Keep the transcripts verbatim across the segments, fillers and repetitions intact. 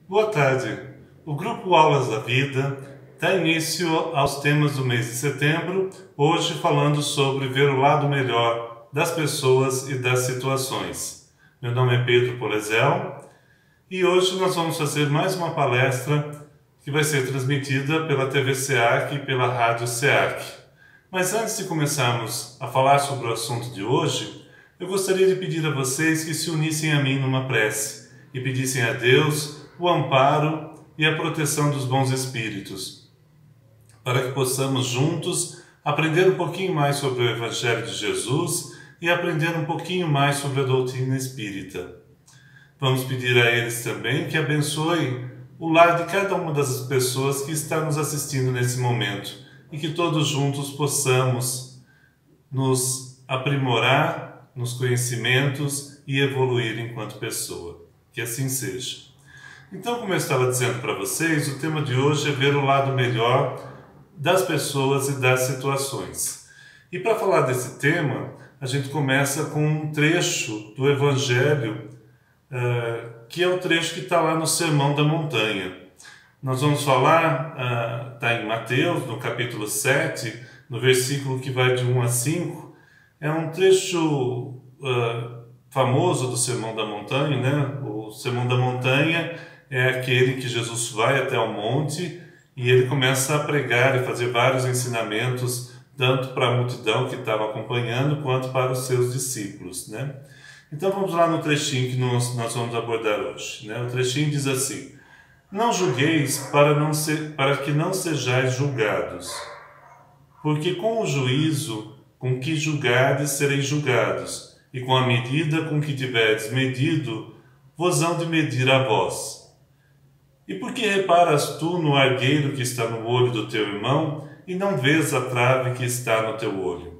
Boa tarde. O Grupo Aulas da Vida dá início aos temas do mês de setembro, hoje falando sobre ver o lado melhor das pessoas e das situações. Meu nome é Pedro Polezel e hoje nós vamos fazer mais uma palestra que vai ser transmitida pela T V SEAC e pela Rádio SEAC. Mas antes de começarmos a falar sobre o assunto de hoje, eu gostaria de pedir a vocês que se unissem a mim numa prece e pedissem a Deus o amparo e a proteção dos bons espíritos, para que possamos juntos aprender um pouquinho mais sobre o Evangelho de Jesus e aprender um pouquinho mais sobre a doutrina espírita. Vamos pedir a eles também que abençoem o lar de cada uma das pessoas que está nos assistindo nesse momento e que todos juntos possamos nos aprimorar nos conhecimentos e evoluir enquanto pessoa. Que assim seja. Então, como eu estava dizendo para vocês, o tema de hoje é ver o lado melhor das pessoas e das situações. E para falar desse tema, a gente começa com um trecho do Evangelho, uh, que é o trecho que está lá no Sermão da Montanha. Nós vamos falar, está uh, em Mateus, no capítulo sete, no versículo que vai de um a cinco. É um trecho uh, famoso do Sermão da Montanha, né? O Sermão da Montanha é aquele que Jesus vai até o monte e ele começa a pregar e fazer vários ensinamentos, tanto para a multidão que estava acompanhando, quanto para os seus discípulos, né? Então vamos lá no trechinho que nós, nós vamos abordar hoje, né? O trechinho diz assim: não julgueis para, não ser, para que não sejais julgados, porque com o juízo com que julgardes sereis julgados, e com a medida com que tiverdes medido, vos hão de medir a vós. E por que reparas tu no argueiro que está no olho do teu irmão, e não vês a trave que está no teu olho?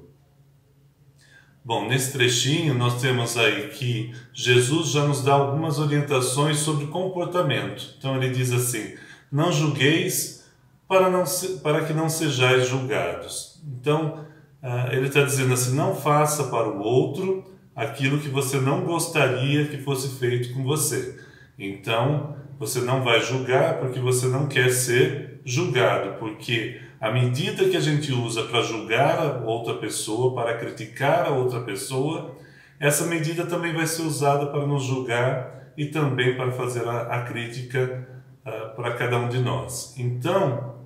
Bom, nesse trechinho nós temos aí que Jesus já nos dá algumas orientações sobre comportamento. Então ele diz assim: não julgueis para, não se, para que não sejais julgados. Então ele está dizendo assim: não faça para o outro aquilo que você não gostaria que fosse feito com você. Então você não vai julgar porque você não quer ser julgado, porque a medida que a gente usa para julgar a outra pessoa, para criticar a outra pessoa, essa medida também vai ser usada para nos julgar e também para fazer a, a crítica uh, para cada um de nós. Então,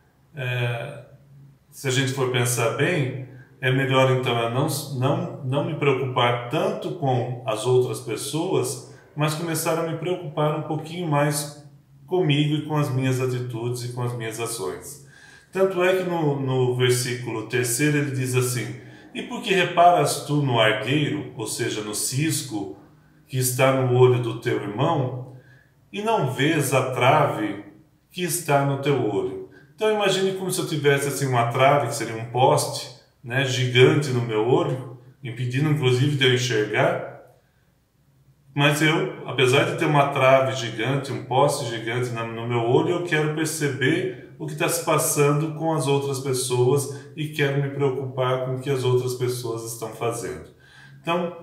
é, se a gente for pensar bem, é melhor então eu não, não, não me preocupar tanto com as outras pessoas, mas começar a me preocupar um pouquinho mais comigo e com as minhas atitudes e com as minhas ações. Tanto é que no, no versículo terceiro ele diz assim: e por que reparas tu no argueiro, ou seja, no cisco que está no olho do teu irmão, e não vês a trave que está no teu olho? Então imagine como se eu tivesse assim uma trave, que seria um poste, né, gigante no meu olho, impedindo inclusive de eu enxergar. Mas eu, apesar de ter uma trave gigante, um poste gigante no meu olho, eu quero perceber o que está se passando com as outras pessoas e quero me preocupar com o que as outras pessoas estão fazendo. Então,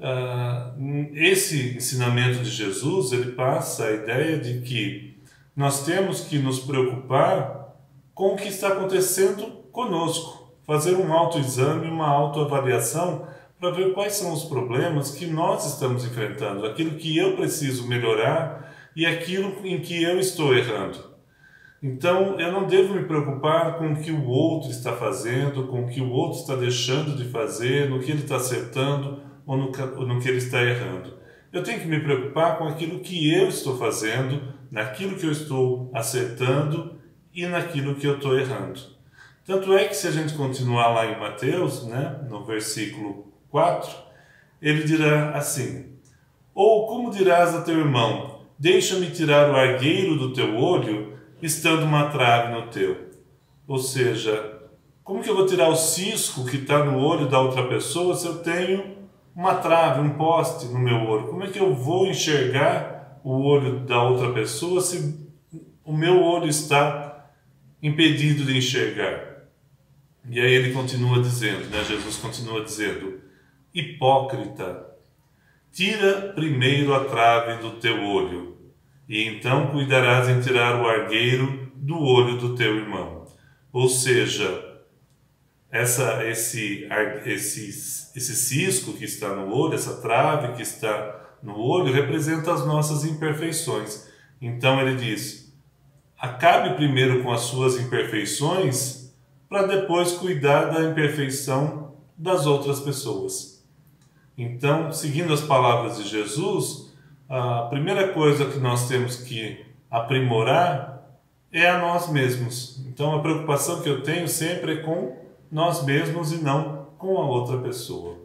uh, esse ensinamento de Jesus, ele passa a ideia de que nós temos que nos preocupar com o que está acontecendo conosco, fazer um autoexame, uma autoavaliação, para ver quais são os problemas que nós estamos enfrentando, aquilo que eu preciso melhorar e aquilo em que eu estou errando. Então, eu não devo me preocupar com o que o outro está fazendo, com o que o outro está deixando de fazer, no que ele está acertando ou no, no que ele está errando. Eu tenho que me preocupar com aquilo que eu estou fazendo, naquilo que eu estou acertando e naquilo que eu estou errando. Tanto é que se a gente continuar lá em Mateus, né, no versículo quatro, ele dirá assim: ou como dirás a teu irmão, deixa-me tirar o argueiro do teu olho, estando uma trave no teu? Ou seja, como que eu vou tirar o cisco que está no olho da outra pessoa se eu tenho uma trave, um poste no meu olho? Como é que eu vou enxergar o olho da outra pessoa se o meu olho está impedido de enxergar? E aí ele continua dizendo, né, Jesus continua dizendo: hipócrita, tira primeiro a trave do teu olho, e então cuidarás em tirar o argueiro do olho do teu irmão. Ou seja, essa, esse, esse, esse cisco que está no olho, essa trave que está no olho, representa as nossas imperfeições. Então ele diz, acabe primeiro com as suas imperfeições, para depois cuidar da imperfeição das outras pessoas. Então, seguindo as palavras de Jesus, a primeira coisa que nós temos que aprimorar é a nós mesmos. Então, a preocupação que eu tenho sempre é com nós mesmos e não com a outra pessoa.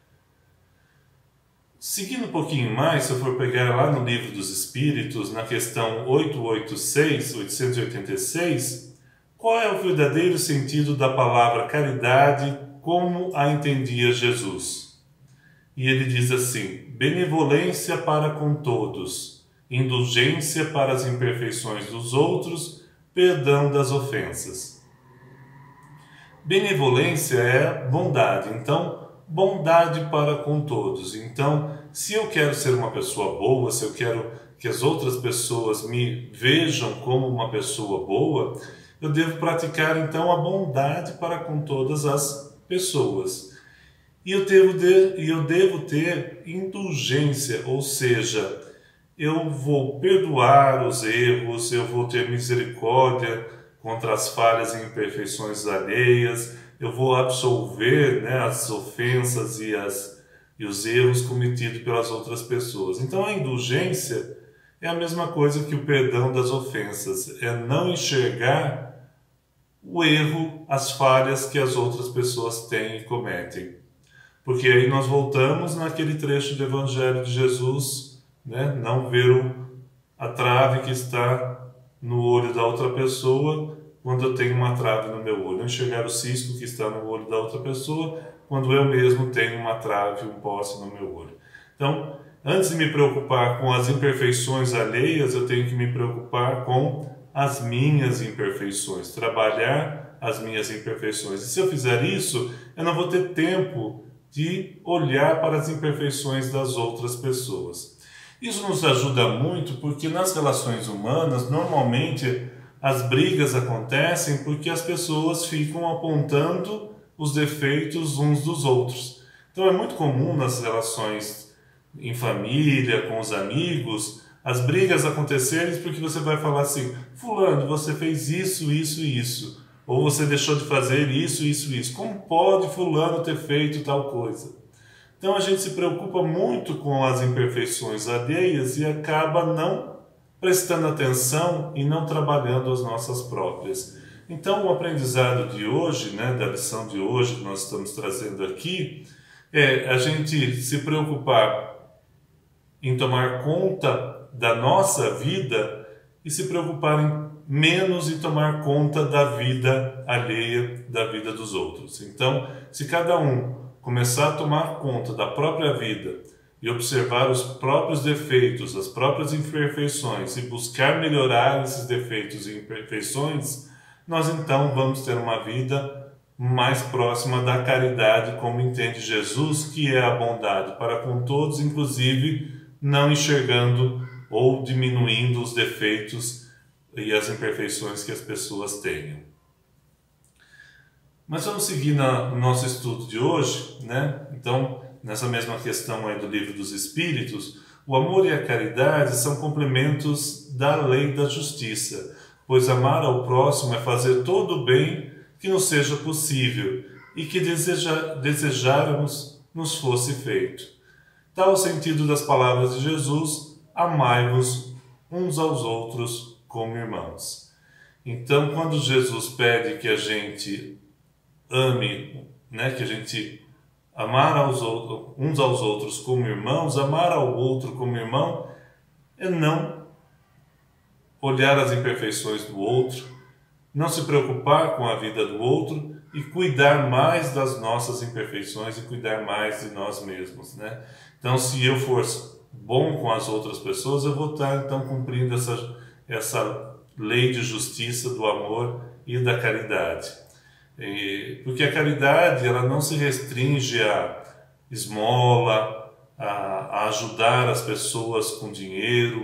Seguindo um pouquinho mais, se eu for pegar lá no Livro dos Espíritos, na questão oitocentos e oitenta e seis, oitocentos e oitenta e seis, qual é o verdadeiro sentido da palavra caridade como a entendia Jesus? E ele diz assim, benevolência para com todos, indulgência para as imperfeições dos outros, perdão das ofensas. Benevolência é bondade, então bondade para com todos. Então, se eu quero ser uma pessoa boa, se eu quero que as outras pessoas me vejam como uma pessoa boa, eu devo praticar então a bondade para com todas as pessoas. E eu devo, de, eu devo ter indulgência, ou seja, eu vou perdoar os erros, eu vou ter misericórdia contra as falhas e imperfeições alheias, eu vou absolver, né, as ofensas e, as, e os erros cometidos pelas outras pessoas. Então a indulgência é a mesma coisa que o perdão das ofensas, é não enxergar o erro, as falhas que as outras pessoas têm e cometem. Porque aí nós voltamos naquele trecho do Evangelho de Jesus, né, não ver o, a trave que está no olho da outra pessoa quando eu tenho uma trave no meu olho, não enxergar o cisco que está no olho da outra pessoa quando eu mesmo tenho uma trave, um poste no meu olho. Então, antes de me preocupar com as imperfeições alheias, eu tenho que me preocupar com as minhas imperfeições, trabalhar as minhas imperfeições. E se eu fizer isso, eu não vou ter tempo de olhar para as imperfeições das outras pessoas. Isso nos ajuda muito porque nas relações humanas, normalmente, as brigas acontecem porque as pessoas ficam apontando os defeitos uns dos outros. Então é muito comum nas relações em família, com os amigos, as brigas acontecerem porque você vai falar assim, fulano, você fez isso, isso e isso, ou você deixou de fazer isso, isso e isso. Como pode fulano ter feito tal coisa? Então a gente se preocupa muito com as imperfeições alheias e acaba não prestando atenção e não trabalhando as nossas próprias. Então o aprendizado de hoje, né, da lição de hoje que nós estamos trazendo aqui, é a gente se preocupar em tomar conta da nossa vida e se preocupar em menos em tomar conta da vida alheia, da vida dos outros. Então, se cada um começar a tomar conta da própria vida e observar os próprios defeitos, as próprias imperfeições e buscar melhorar esses defeitos e imperfeições, nós então vamos ter uma vida mais próxima da caridade, como entende Jesus, que é a bondade para com todos, inclusive não enxergando ou diminuindo os defeitos e as imperfeições que as pessoas tenham. Mas vamos seguir na, no nosso estudo de hoje, né? Então, nessa mesma questão aí do Livro dos Espíritos, o amor e a caridade são complementos da lei da justiça, pois amar ao próximo é fazer todo o bem que nos seja possível e que deseja, desejáramos nos fosse feito. Tal o sentido das palavras de Jesus, amai-vos uns aos outros como irmãos. Então, quando Jesus pede que a gente ame, né, que a gente amar aos outros, uns aos outros como irmãos, amar ao outro como irmão, é não olhar as imperfeições do outro, não se preocupar com a vida do outro e cuidar mais das nossas imperfeições e cuidar mais de nós mesmos, né? Então, se eu for bom com as outras pessoas, eu vou estar então cumprindo essa, essa lei de justiça, do amor e da caridade. E, porque a caridade ela não se restringe a esmola, a, a ajudar as pessoas com dinheiro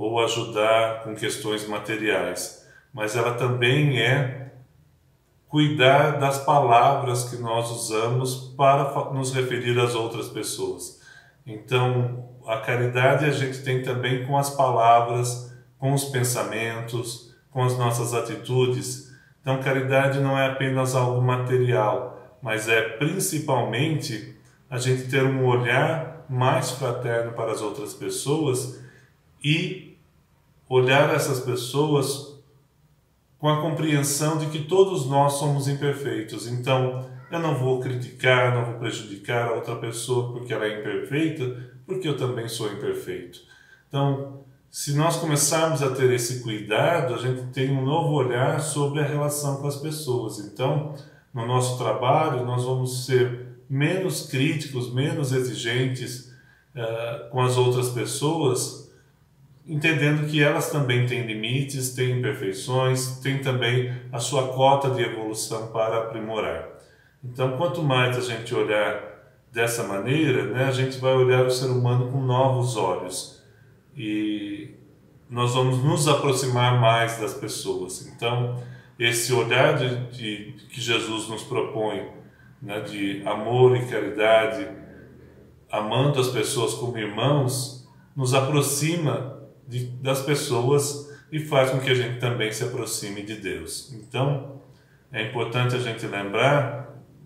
ou ajudar com questões materiais, mas ela também é cuidar das palavras que nós usamos para nos referir às outras pessoas. Então, a caridade a gente tem também com as palavras, com os pensamentos, com as nossas atitudes. Então, caridade não é apenas algo material, mas é principalmente a gente ter um olhar mais fraterno para as outras pessoas e olhar essas pessoas com a compreensão de que todos nós somos imperfeitos. Então, eu não vou criticar, não vou prejudicar a outra pessoa porque ela é imperfeita, porque eu também sou imperfeito. Então, se nós começarmos a ter esse cuidado, a gente tem um novo olhar sobre a relação com as pessoas. Então, no nosso trabalho, nós vamos ser menos críticos, menos exigentes uh, com as outras pessoas, entendendo que elas também têm limites, têm imperfeições, têm também a sua cota de evolução para aprimorar. Então, quanto mais a gente olhar dessa maneira, né, a gente vai olhar o ser humano com novos olhos e nós vamos nos aproximar mais das pessoas. Então, esse olhar de, de, que Jesus nos propõe, né, de amor e caridade, amando as pessoas como irmãos, nos aproxima de, das pessoas e faz com que a gente também se aproxime de Deus. Então, é importante a gente lembrar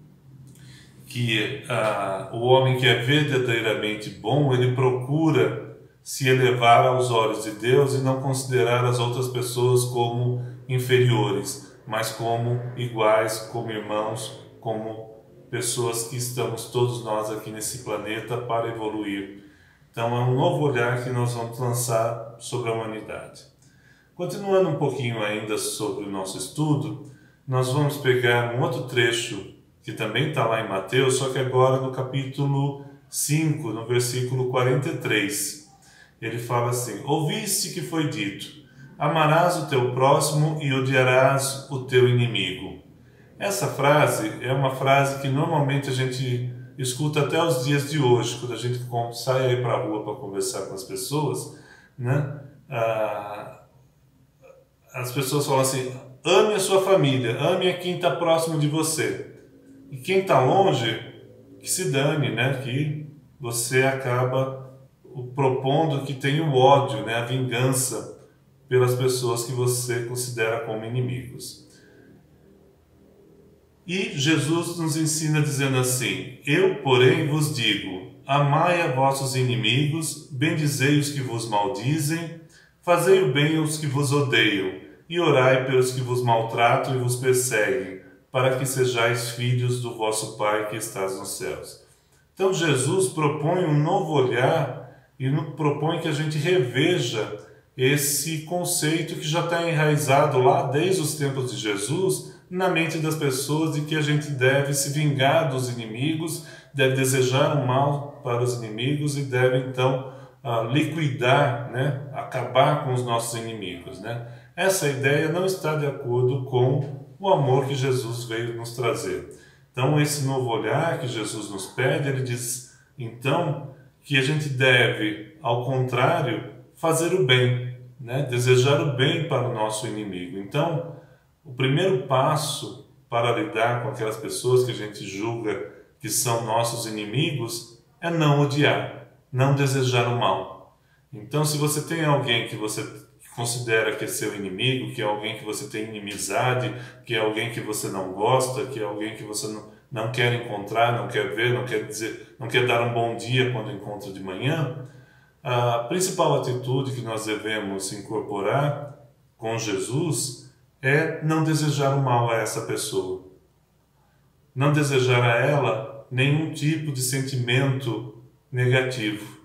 que ah, o homem que é verdadeiramente bom, ele procura se elevar aos olhos de Deus e não considerar as outras pessoas como inferiores, mas como iguais, como irmãos, como pessoas que estamos todos nós aqui nesse planeta para evoluir. Então é um novo olhar que nós vamos lançar sobre a humanidade. Continuando um pouquinho ainda sobre o nosso estudo, nós vamos pegar um outro trecho que também está lá em Mateus, só que agora no capítulo cinco, no versículo quarenta e três. Ele fala assim: ouviste que foi dito, amarás o teu próximo e odiarás o teu inimigo. Essa frase é uma frase que normalmente a gente escuta até os dias de hoje, quando a gente sai aí para a rua para conversar com as pessoas, né? Ah, as pessoas falam assim: ame a sua família, ame a quem está próximo de você. E quem está longe, que se dane, né? Que você acaba propondo que tem o ódio, né? A vingança pelas pessoas que você considera como inimigos. E Jesus nos ensina dizendo assim: eu, porém, vos digo, amai a vossos inimigos, bendizei os que vos maldizem, fazei o bem aos que vos odeiam, e orai pelos que vos maltratam e vos perseguem, para que sejais filhos do vosso Pai que estás nos céus. Então Jesus propõe um novo olhar e propõe que a gente reveja esse conceito que já está enraizado lá desde os tempos de Jesus na mente das pessoas, de que a gente deve se vingar dos inimigos, deve desejar o mal para os inimigos e deve então uh, liquidar, né, acabar com os nossos inimigos, né? Essa ideia não está de acordo com o amor que Jesus veio nos trazer. Então, esse novo olhar que Jesus nos pede, ele diz então que a gente deve, ao contrário, fazer o bem, né? Desejar o bem para o nosso inimigo. Então, o primeiro passo para lidar com aquelas pessoas que a gente julga que são nossos inimigos é não odiar, não desejar o mal. Então, se você tem alguém que você considera que é seu inimigo, que é alguém que você tem inimizade, que é alguém que você não gosta, que é alguém que você não, não quer encontrar, não quer ver, não quer dizer, não quer dar um bom dia quando encontra de manhã, a principal atitude que nós devemos incorporar com Jesus é não desejar o mal a essa pessoa. Não desejar a ela nenhum tipo de sentimento negativo.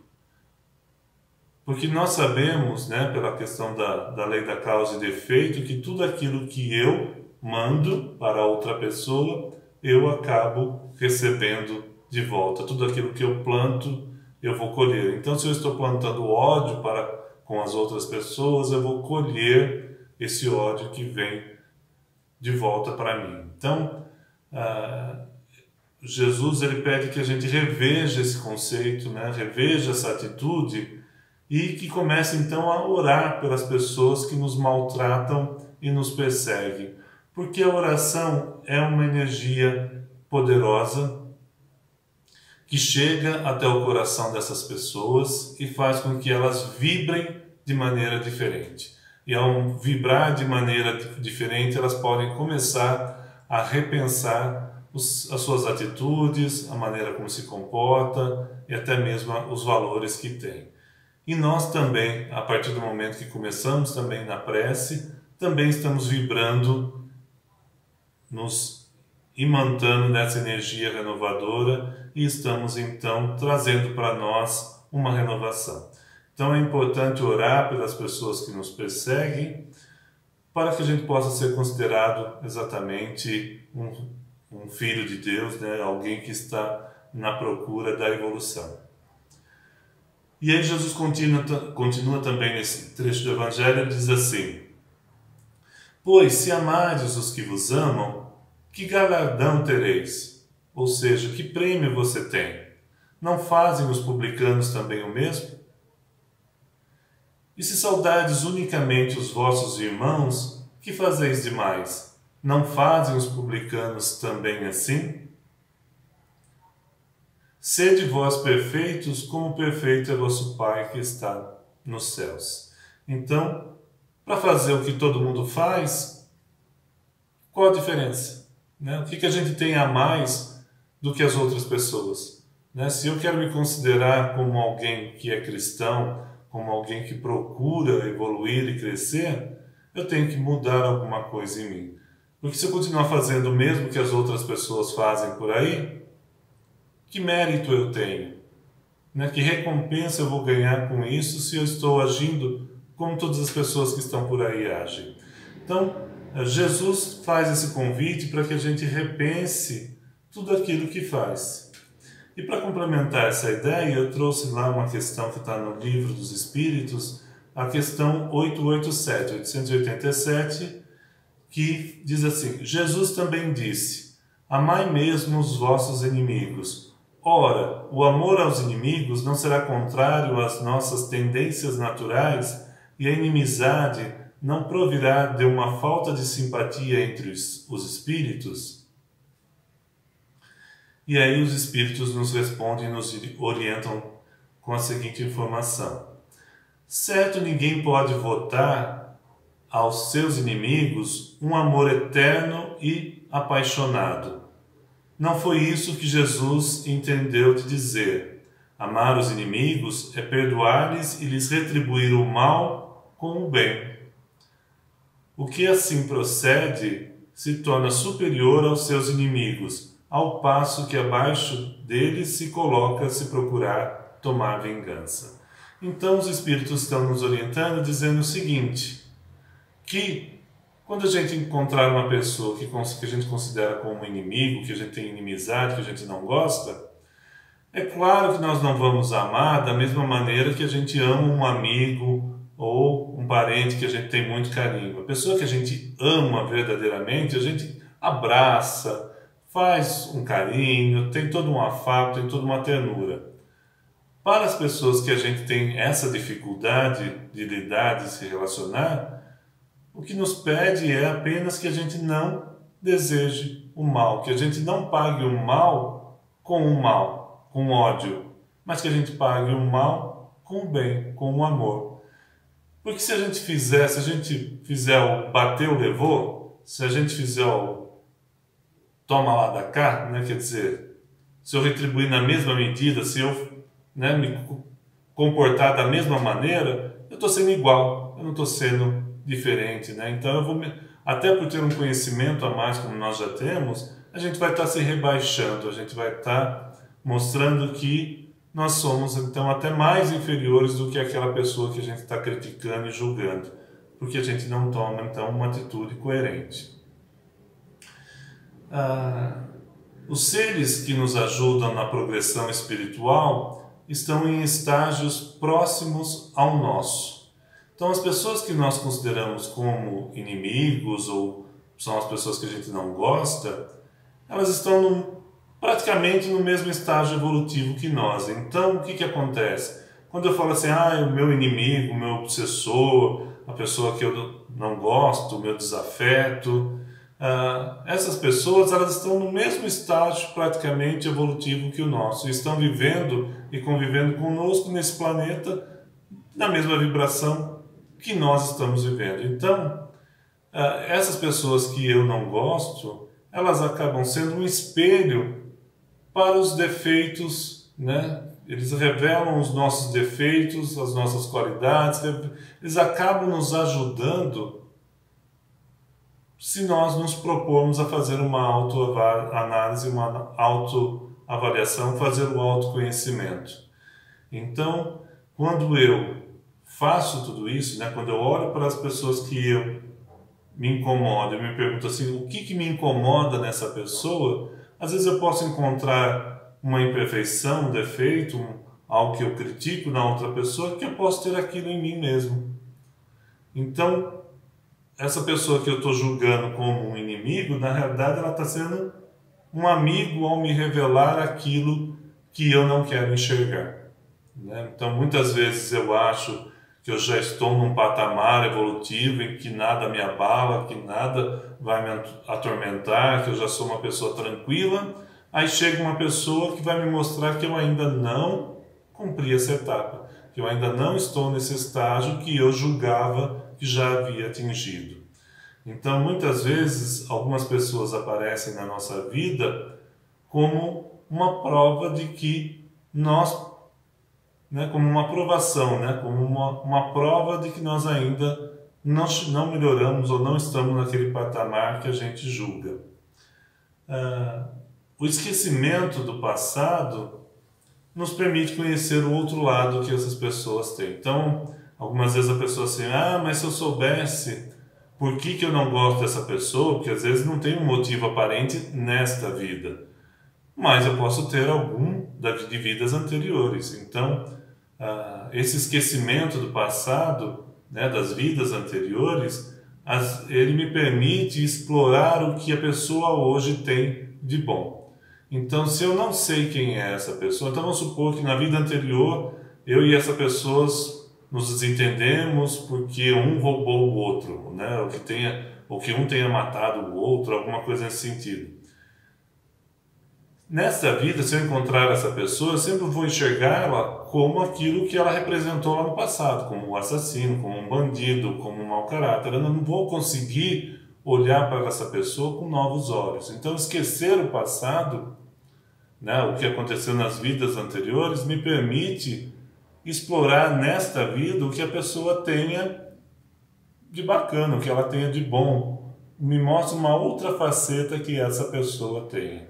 Porque nós sabemos, né, pela questão da, da lei da causa e de efeito, que tudo aquilo que eu mando para outra pessoa, eu acabo recebendo de volta. Tudo aquilo que eu planto, eu vou colher. Então, se eu estou plantando ódio para, com as outras pessoas, eu vou colher esse ódio que vem de volta para mim. Então, ah, Jesus ele pede que a gente reveja esse conceito, né? Reveja essa atitude e que comece então a orar pelas pessoas que nos maltratam e nos perseguem, porque a oração é uma energia poderosa que chega até o coração dessas pessoas e faz com que elas vibrem de maneira diferente. E ao vibrar de maneira diferente, elas podem começar a repensar os, as suas atitudes, a maneira como se comporta e até mesmo os valores que tem. E nós também, a partir do momento que começamos também na prece, também estamos vibrando, nos imantando nessa energia renovadora e estamos então trazendo para nós uma renovação. Então é importante orar pelas pessoas que nos perseguem para que a gente possa ser considerado exatamente um, um filho de Deus, né? Alguém que está na procura da evolução. E aí Jesus continua, continua também nesse trecho do Evangelho, diz assim: pois se amardes os que vos amam, que galardão tereis? Ou seja, que prêmio você tem? Não fazem os publicanos também o mesmo? E se saudardes unicamente os vossos irmãos, que fazeis demais? Não fazem os publicanos também assim? Sede vós perfeitos, como perfeito é vosso Pai que está nos céus. Então, para fazer o que todo mundo faz, qual a diferença? Né? O que, que a gente tem a mais do que as outras pessoas? Né? Se eu quero me considerar como alguém que é cristão, como alguém que procura evoluir e crescer, eu tenho que mudar alguma coisa em mim. Porque se eu continuar fazendo o mesmo que as outras pessoas fazem por aí, que mérito eu tenho? Né? Que recompensa eu vou ganhar com isso se eu estou agindo como todas as pessoas que estão por aí agem? Então, Jesus faz esse convite para que a gente repense tudo aquilo que faz. E para complementar essa ideia, eu trouxe lá uma questão que está no Livro dos Espíritos, a questão oitocentos e oitenta e sete, que diz assim: Jesus também disse: amai mesmo os vossos inimigos. Ora, o amor aos inimigos não será contrário às nossas tendências naturais, e a inimizade não provirá de uma falta de simpatia entre os, os espíritos? E aí os espíritos nos respondem e nos orientam com a seguinte informação: certo, ninguém pode votar aos seus inimigos um amor eterno e apaixonado. Não foi isso que Jesus entendeu de dizer. Amar os inimigos é perdoar-lhes e lhes retribuir o mal com o bem. O que assim procede se torna superior aos seus inimigos, ao passo que abaixo deles se coloca se procurar tomar vingança. Então os Espíritos estão nos orientando, dizendo o seguinte, que quando a gente encontrar uma pessoa que, que a gente considera como inimigo, que a gente tem inimizade, que a gente não gosta, é claro que nós não vamos amar da mesma maneira que a gente ama um amigo ou um parente que a gente tem muito carinho. A pessoa que a gente ama verdadeiramente, a gente abraça, faz um carinho, tem todo um afago, tem toda uma ternura. Para as pessoas que a gente tem essa dificuldade de lidar, de se relacionar, o que nos pede é apenas que a gente não deseje o mal, que a gente não pague o mal com o mal, com ódio, mas que a gente pague o mal com o bem, com o amor. Porque se a gente fizer, se a gente fizer o bateu, levou, se a gente fizer o toma lá da cá, né, quer dizer, se eu retribuir na mesma medida, se eu, né, me comportar da mesma maneira, eu estou sendo igual, eu não estou sendo diferente, né? Então eu vou me... até por ter um conhecimento a mais como nós já temos, a gente vai estar se rebaixando, a gente vai estar mostrando que nós somos então até mais inferiores do que aquela pessoa que a gente está criticando e julgando, porque a gente não toma então uma atitude coerente. Ah, os seres que nos ajudam na progressão espiritual estão em estágios próximos ao nosso. Então, as pessoas que nós consideramos como inimigos ou são as pessoas que a gente não gosta, elas estão no, praticamente no mesmo estágio evolutivo que nós. Então, o que, que acontece? quando eu falo assim, ah, o meu inimigo, o meu obsessor, a pessoa que eu não gosto, o meu desafeto, ah, essas pessoas elas estão no mesmo estágio praticamente evolutivo que o nosso, e estão vivendo e convivendo conosco nesse planeta na mesma vibração que nós estamos vivendo. Então, ah, essas pessoas que eu não gosto, elas acabam sendo um espelho para os defeitos, né? Eles revelam os nossos defeitos, as nossas qualidades, eles acabam nos ajudando se nós nos propormos a fazer uma autoanálise, uma autoavaliação, fazer o autoconhecimento. Então, quando eu faço tudo isso, né, quando eu olho para as pessoas que eu me incomodo, eu me pergunto assim, o que, que me incomoda nessa pessoa? Às vezes eu posso encontrar uma imperfeição, um defeito, um, algo que eu critico na outra pessoa, que eu posso ter aquilo em mim mesmo. Então, essa pessoa que eu estou julgando como um inimigo, na realidade ela está sendo um amigo ao me revelar aquilo que eu não quero enxergar, né? Então, muitas vezes eu acho que eu já estou num patamar evolutivo em que nada me abala, que nada vai me atormentar, que eu já sou uma pessoa tranquila. Aí chega uma pessoa que vai me mostrar que eu ainda não cumpri essa etapa, que eu ainda não estou nesse estágio que eu julgava que já havia atingido. Então, muitas vezes, algumas pessoas aparecem na nossa vida como uma prova de que nós, né, como uma aprovação, né, como uma, uma prova de que nós ainda não, não melhoramos ou não estamos naquele patamar que a gente julga. Ah, o esquecimento do passado nos permite conhecer o outro lado que essas pessoas têm. Então, algumas vezes a pessoa assim, ah, mas se eu soubesse por que, que eu não gosto dessa pessoa, porque às vezes não tem um motivo aparente nesta vida, mas eu posso ter algum de vidas anteriores. Então, ah, esse esquecimento do passado, né, das vidas anteriores, as, ele me permite explorar o que a pessoa hoje tem de bom. Então, se eu não sei quem é essa pessoa, então vamos supor que na vida anterior eu e essa pessoa nos desentendemos porque um roubou o outro, né? ou, que tenha, ou que um tenha matado o outro, alguma coisa nesse sentido. Nessa vida, se eu encontrar essa pessoa, eu sempre vou enxergá-la como aquilo que ela representou lá no passado, como um assassino, como um bandido, como um mau caráter. Eu não vou conseguir olhar para essa pessoa com novos olhos. Então, esquecer o passado, né, o que aconteceu nas vidas anteriores, me permite explorar nesta vida o que a pessoa tenha de bacana, o que ela tenha de bom. Me mostra uma outra faceta que essa pessoa tem.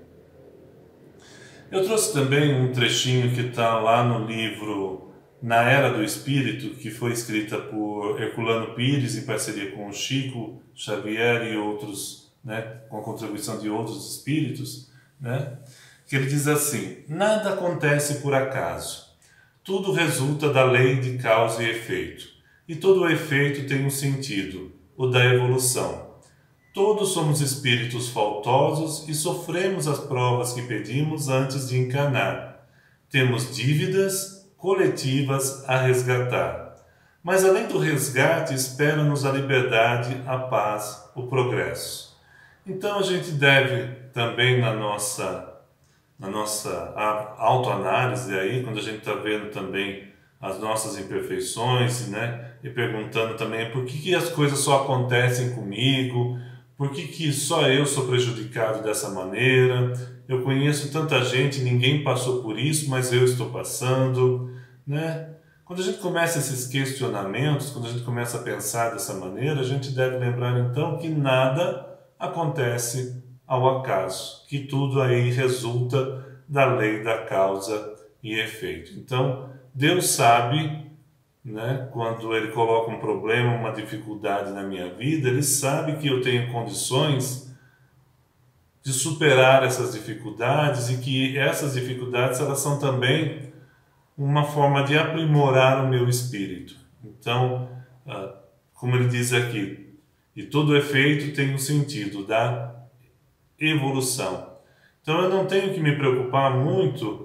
Eu trouxe também um trechinho que está lá no livro Na Era do Espírito, que foi escrita por Herculano Pires em parceria com o Chico Xavier e outros, né, com a contribuição de outros espíritos, né, que ele diz assim: nada acontece por acaso, tudo resulta da lei de causa e efeito, e todo o efeito tem um sentido, o da evolução. Todos somos espíritos faltosos e sofremos as provas que pedimos antes de encarnar. Temos dívidas coletivas a resgatar. Mas além do resgate, espera-nos a liberdade, a paz, o progresso. Então a gente deve também na nossa, na nossa autoanálise, aí, quando a gente está vendo também as nossas imperfeições, né, e perguntando também por que, que as coisas só acontecem comigo, por que, que só eu sou prejudicado dessa maneira? Eu conheço tanta gente, ninguém passou por isso, mas eu estou passando, né? Quando a gente começa esses questionamentos, quando a gente começa a pensar dessa maneira, a gente deve lembrar então que nada acontece ao acaso, que tudo aí resulta da lei da causa e efeito. Então, Deus sabe, né, quando Ele coloca um problema, uma dificuldade na minha vida, Ele sabe que eu tenho condições de superar essas dificuldades e que essas dificuldades elas são também uma forma de aprimorar o meu espírito. Então, como ele diz aqui, e todo efeito tem um sentido da evolução. Então eu não tenho que me preocupar muito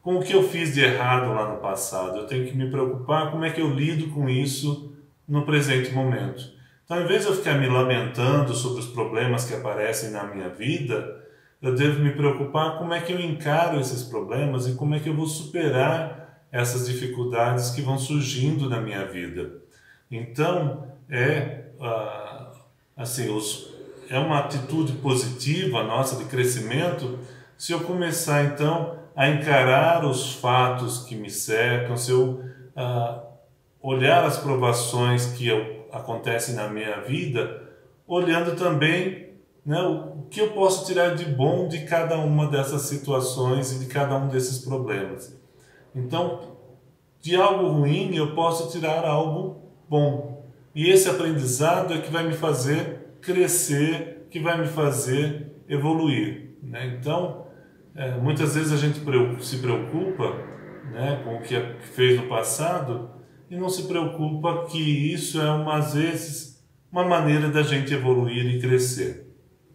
com o que eu fiz de errado lá no passado. Eu tenho que me preocupar como é que eu lido com isso no presente momento. Então, em vez de eu ficar me lamentando sobre os problemas que aparecem na minha vida, eu devo me preocupar como é que eu encaro esses problemas e como é que eu vou superar essas dificuldades que vão surgindo na minha vida. Então, é, ah, assim, os, é uma atitude positiva nossa de crescimento se eu começar, então, a encarar os fatos que me cercam, se eu ah, olhar as provações que eu, acontecem na minha vida, olhando também, né, o que eu posso tirar de bom de cada uma dessas situações e de cada um desses problemas. Então, de algo ruim eu posso tirar algo bom. E esse aprendizado é que vai me fazer crescer, que vai me fazer evoluir, né? Então, é, muitas vezes a gente se preocupa, né, com o que fez no passado e não se preocupa que isso é, uma, às vezes, uma maneira da gente evoluir e crescer.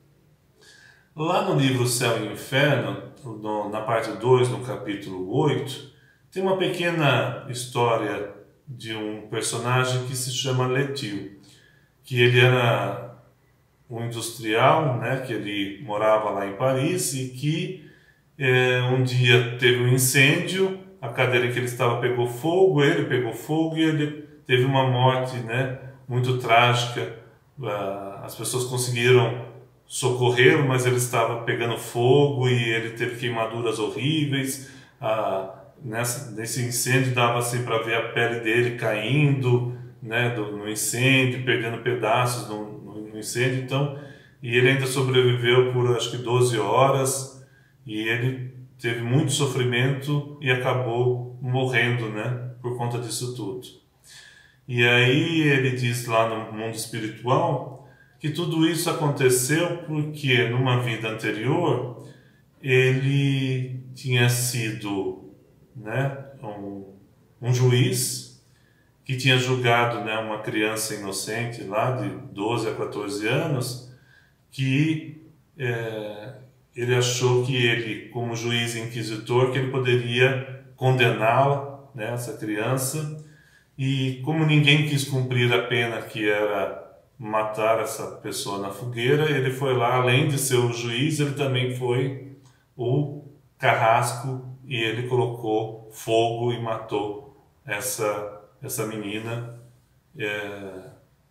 Lá no livro Céu e Inferno, no, na parte dois, no capítulo oito, tem uma pequena história de um personagem que se chama Letil, que ele era um industrial, né, que ele morava lá em Paris e que é, um dia teve um incêndio, a cadeira em que ele estava pegou fogo, ele pegou fogo e ele teve uma morte, né, muito trágica. As pessoas conseguiram socorrê-lo, mas ele estava pegando fogo e ele teve queimaduras horríveis. Ah, nessa, nesse incêndio dava assim para ver a pele dele caindo, né, do, no incêndio, perdendo pedaços no, no, no incêndio. Então, e ele ainda sobreviveu por acho que doze horas. E ele teve muito sofrimento e acabou morrendo, né, por conta disso tudo. E aí ele diz lá no mundo espiritual que tudo isso aconteceu porque numa vida anterior ele tinha sido, né, um, um juiz que tinha julgado, né, uma criança inocente lá de doze a quatorze anos que... É, ele achou que ele, como juiz inquisitor, que ele poderia condená-la, né, essa criança, e como ninguém quis cumprir a pena que era matar essa pessoa na fogueira, ele foi lá, além de ser o juiz, ele também foi o carrasco e ele colocou fogo e matou essa, essa menina. É,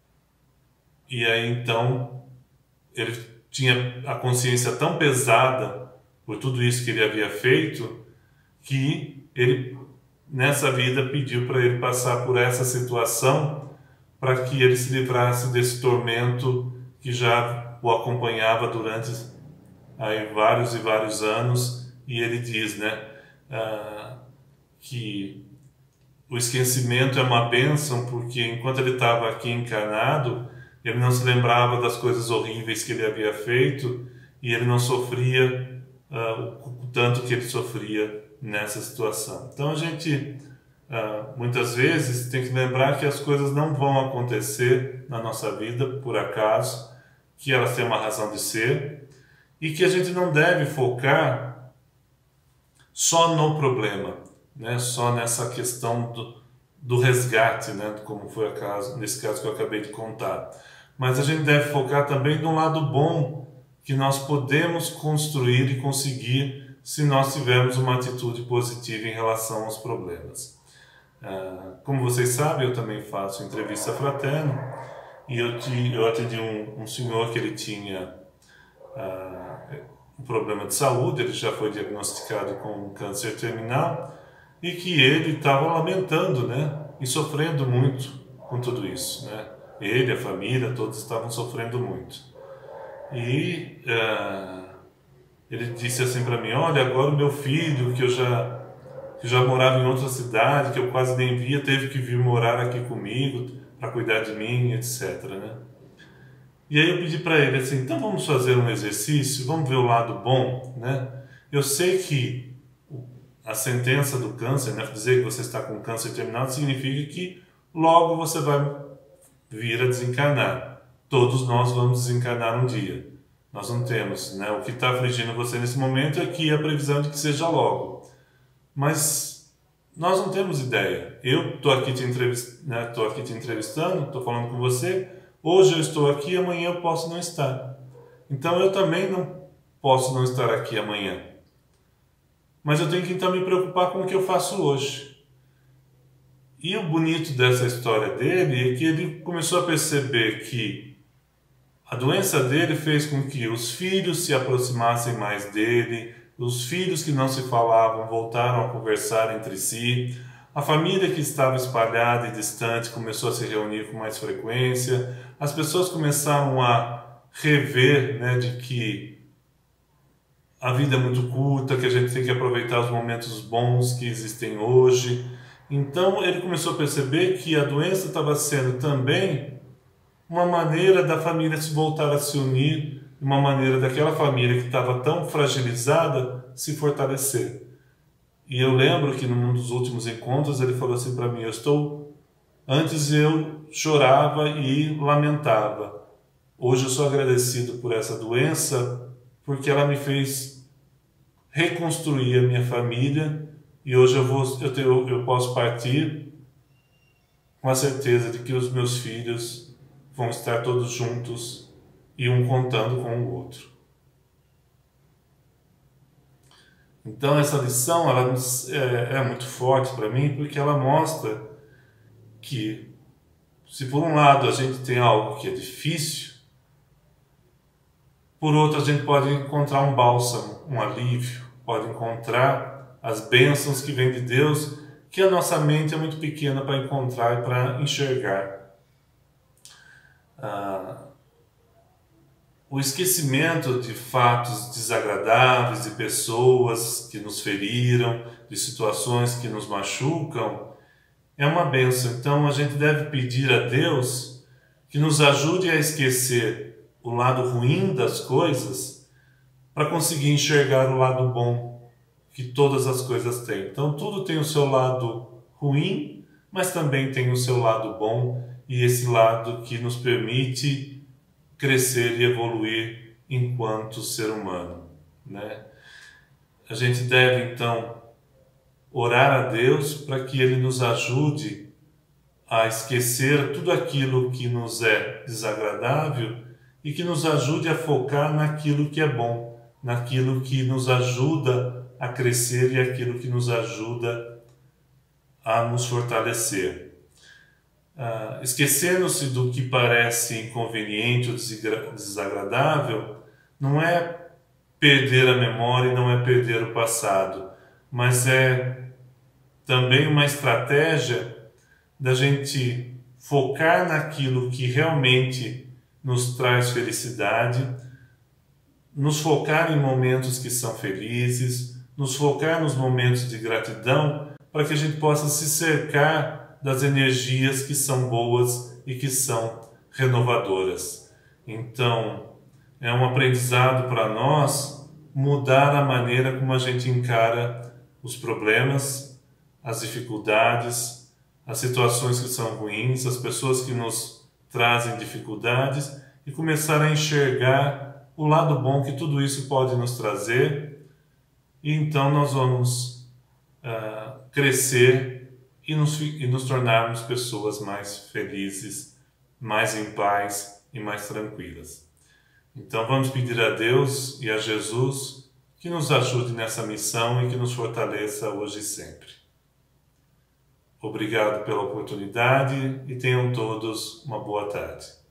e aí então ele tinha a consciência tão pesada por tudo isso que ele havia feito, que ele, nessa vida, pediu para ele passar por essa situação para que ele se livrasse desse tormento que já o acompanhava durante aí, vários e vários anos. E ele diz, né, ah, que o esquecimento é uma bênção, porque enquanto ele estava aqui encarnado, ele não se lembrava das coisas horríveis que ele havia feito e ele não sofria uh, o tanto que ele sofria nessa situação. Então a gente uh, muitas vezes tem que lembrar que as coisas não vão acontecer na nossa vida por acaso, que elas têm uma razão de ser e que a gente não deve focar só no problema, né? Só nessa questão do, do resgate, né? Como foi o caso, nesse caso que eu acabei de contar. Mas a gente deve focar também no lado bom que nós podemos construir e conseguir se nós tivermos uma atitude positiva em relação aos problemas. Como vocês sabem, eu também faço entrevista fraterna e eu, te, eu atendi um, um senhor que ele tinha uh, um problema de saúde, ele já foi diagnosticado com um câncer terminal e que ele estava lamentando, né, e sofrendo muito com tudo isso, né? Ele, a família, todos estavam sofrendo muito. E uh, ele disse assim para mim, olha, agora o meu filho, que eu já, que já morava em outra cidade, que eu quase nem via, teve que vir morar aqui comigo para cuidar de mim, etcétera, né? E aí eu pedi para ele assim, então vamos fazer um exercício, vamos ver o lado bom, né? Eu sei que a sentença do câncer, né, dizer que você está com câncer terminal, significa que logo você vai vir a desencarnar. Todos nós vamos desencarnar um dia. Nós não temos, né? O que está afligindo você nesse momento é que a previsão de que seja logo. mas nós não temos ideia. Eu estou aqui, te entrevist... né, tô aqui te entrevistando, estou falando com você, hoje eu estou aqui, amanhã eu posso não estar. Então eu também não posso não estar aqui amanhã. Mas eu tenho que então me preocupar com o que eu faço hoje. E o bonito dessa história dele é que ele começou a perceber que a doença dele fez com que os filhos se aproximassem mais dele, os filhos que não se falavam voltaram a conversar entre si, a família que estava espalhada e distante começou a se reunir com mais frequência, as pessoas começaram a rever, né, de que a vida é muito curta, que a gente tem que aproveitar os momentos bons que existem hoje. Então ele começou a perceber que a doença estava sendo também uma maneira da família se voltar a se unir, uma maneira daquela família que estava tão fragilizada se fortalecer. E eu lembro que num dos últimos encontros ele falou assim para mim: eu estou, antes eu chorava e lamentava, hoje eu sou agradecido por essa doença, porque ela me fez reconstruir a minha família, e hoje eu, vou, eu, tenho, eu posso partir com a certeza de que os meus filhos vão estar todos juntos e um contando com o outro. Então essa lição ela é, é muito forte para mim, porque ela mostra que se por um lado a gente tem algo que é difícil, por outro, a gente pode encontrar um bálsamo, um alívio, pode encontrar as bênçãos que vêm de Deus, que a nossa mente é muito pequena para encontrar e para enxergar. Ah, o esquecimento de fatos desagradáveis, de pessoas que nos feriram, de situações que nos machucam, é uma bênção. Então, a gente deve pedir a Deus que nos ajude a esquecer o lado ruim das coisas para conseguir enxergar o lado bom que todas as coisas têm. Então tudo tem o seu lado ruim, mas também tem o seu lado bom, e esse lado que nos permite crescer e evoluir enquanto ser humano, né? A gente deve então orar a Deus para que Ele nos ajude a esquecer tudo aquilo que nos é desagradável e que nos ajude a focar naquilo que é bom, naquilo que nos ajuda a crescer e aquilo que nos ajuda a nos fortalecer. Uh, esquecendo-se do que parece inconveniente ou desagradável, não é perder a memória e não é perder o passado, mas é também uma estratégia da gente focar naquilo que realmente nos traz felicidade, nos focar em momentos que são felizes, nos focar nos momentos de gratidão, para que a gente possa se cercar das energias que são boas e que são renovadoras. Então, é um aprendizado para nós mudar a maneira como a gente encara os problemas, as dificuldades, as situações que são ruins, as pessoas que nos trazem dificuldades, e começar a enxergar o lado bom que tudo isso pode nos trazer, e então nós vamos uh, crescer e nos, e nos tornarmos pessoas mais felizes, mais em paz e mais tranquilas. Então vamos pedir a Deus e a Jesus que nos ajude nessa missão e que nos fortaleça hoje e sempre. Obrigado pela oportunidade e tenham todos uma boa tarde.